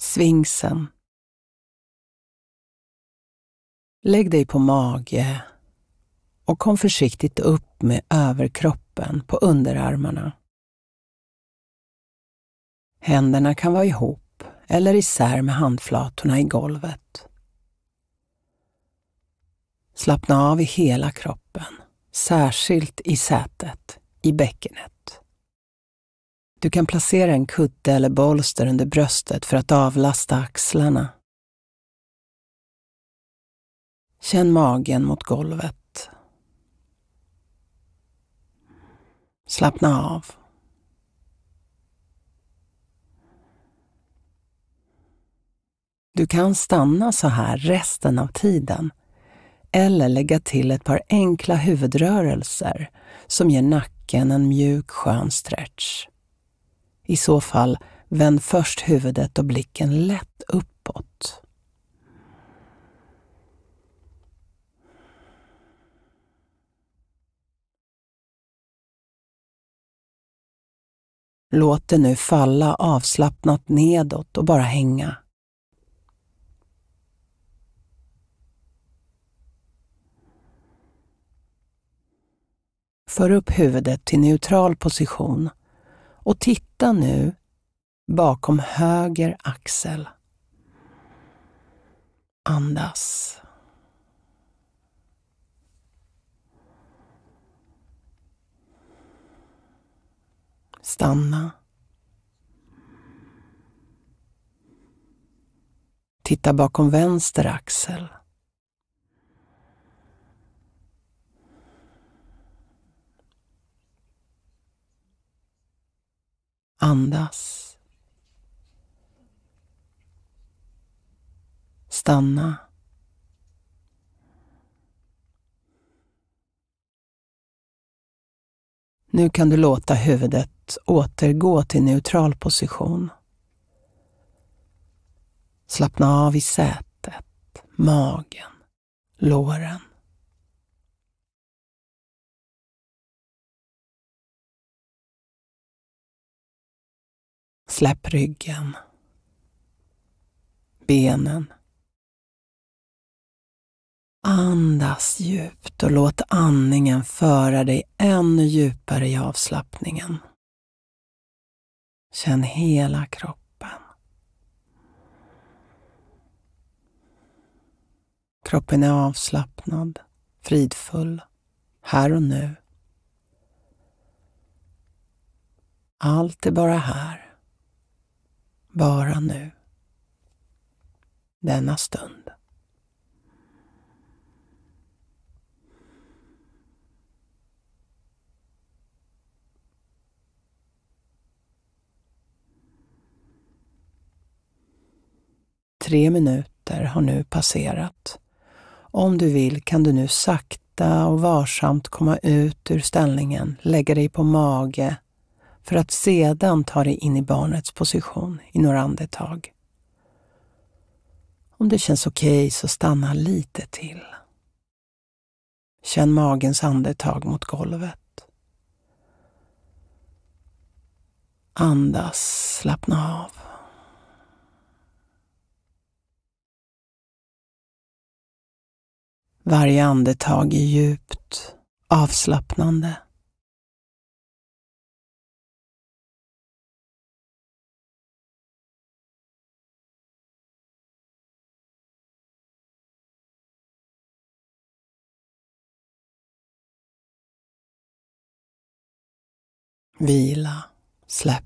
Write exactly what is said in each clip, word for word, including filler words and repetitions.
Svingsen. Lägg dig på mage och kom försiktigt upp med överkroppen på underarmarna. Händerna kan vara ihop eller isär med handflatorna i golvet. Slappna av i hela kroppen, särskilt i sätet, i bäckenet. Du kan placera en kudde eller bolster under bröstet för att avlasta axlarna. Känn magen mot golvet. Slappna av. Du kan stanna så här resten av tiden eller lägga till ett par enkla huvudrörelser som ger nacken en mjuk skön stretch. I så fall vänd först huvudet och blicken lätt uppåt. Låt det nu falla avslappnat nedåt och bara hänga. För upp huvudet till neutral position och titta nu bakom höger axel. Andas. Stanna. Titta bakom vänster axel. Andas. Stanna. Nu kan du låta huvudet återgå till neutral position. Slappna av i sätet, magen, låren. Släpp ryggen, benen. Andas djupt och låt andningen föra dig ännu djupare i avslappningen. Känn hela kroppen. Kroppen är avslappnad, fridfull, här och nu. Allt är bara här, bara nu. Denna stund. Tre minuter har nu passerat. Om du vill kan du nu sakta och varsamt komma ut ur ställningen, lägga dig på mage för att sedan ta dig in i barnets position i några andetag. Om det känns okej så stanna lite till. Känn magens andetag mot golvet. Andas, slappna av. Varje andetag är djupt, avslappnande. Vila, släpp.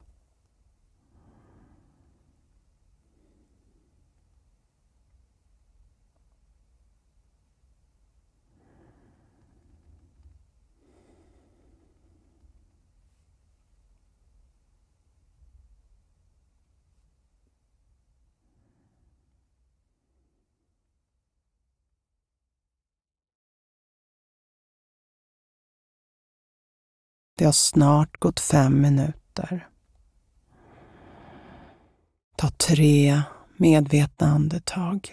Det har snart gått fem minuter. Ta tre medvetna andetag.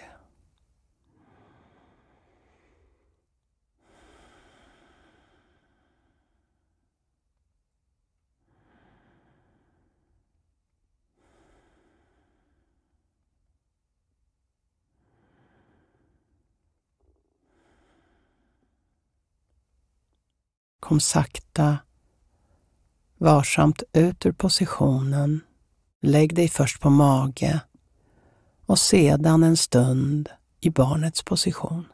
Kom sakta, varsamt ut ur positionen. Lägg dig först på mage och sedan en stund i barnets position.